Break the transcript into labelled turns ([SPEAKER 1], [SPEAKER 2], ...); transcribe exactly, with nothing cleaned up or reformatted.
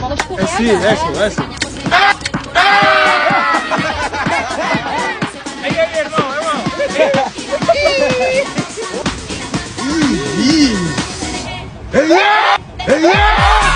[SPEAKER 1] É sim, é sim, é sim.
[SPEAKER 2] Aí, aí, irmão, irmão.
[SPEAKER 1] Ei, ei, ei, ei.